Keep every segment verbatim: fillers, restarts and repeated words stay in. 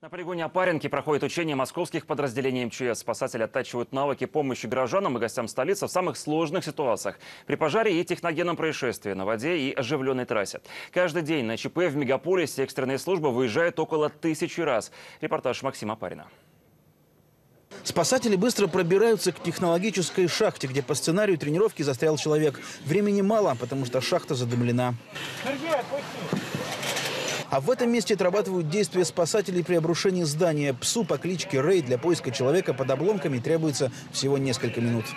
На полигоне Опаренки проходит учение московских подразделений эм че эс. Спасатели оттачивают навыки помощи гражданам и гостям столицы в самых сложных ситуациях. При пожаре и техногенном происшествии, на воде и оживленной трассе. Каждый день на ЧП в мегаполисе экстренные службы выезжают около тысячи раз. Репортаж Максима Опарина. Спасатели быстро пробираются к технологической шахте, где по сценарию тренировки застрял человек. Времени мало, потому что шахта задымлена. А в этом месте отрабатывают действия спасателей при обрушении здания. Псу по кличке Рэй для поиска человека под обломками требуется всего несколько минут.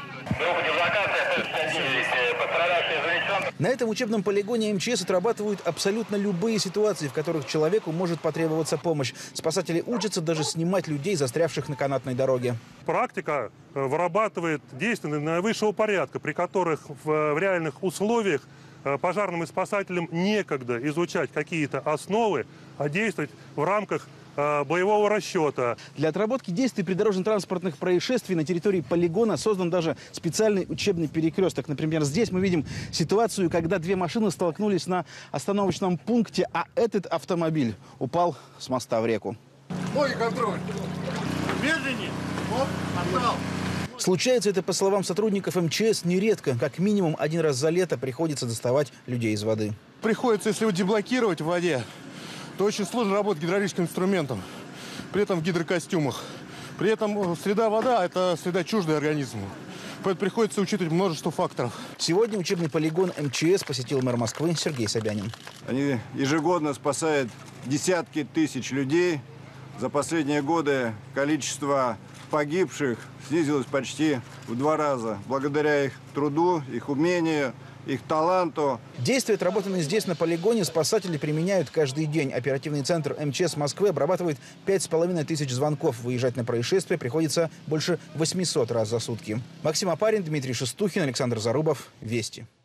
На этом учебном полигоне эм че эс отрабатывают абсолютно любые ситуации, в которых человеку может потребоваться помощь. Спасатели учатся даже снимать людей, застрявших на канатной дороге. Практика вырабатывает действия наивысшего порядка, при которых в, в реальных условиях пожарным и спасателям некогда изучать какие-то основы, а действовать в рамках э, боевого расчета. Для отработки действий при дорожно-транспортных происшествий на территории полигона создан даже специальный учебный перекресток. Например, здесь мы видим ситуацию, когда две машины столкнулись на остановочном пункте, а этот автомобиль упал с моста в реку. Мой контроль. Медленнее. Оп, отдал. Случается это, по словам сотрудников эм че эс, нередко. Как минимум один раз за лето приходится доставать людей из воды. Приходится, если его деблокировать в воде, то очень сложно работать гидравлическим инструментом, при этом в гидрокостюмах. При этом среда вода – это среда чуждая организму. Поэтому приходится учитывать множество факторов. Сегодня учебный полигон эм че эс посетил мэр Москвы Сергей Собянин. Они ежегодно спасают десятки тысяч людей. За последние годы количество погибших снизилось почти в два раза. Благодаря их труду, их умению, их таланту. Действия, отработанные здесь на полигоне, спасатели применяют каждый день. Оперативный центр эм че эс Москвы обрабатывает пять с половиной тысяч звонков. Выезжать на происшествие приходится больше восьмисот раз за сутки. Максим Опарин, Дмитрий Шестухин, Александр Зарубов. Вести.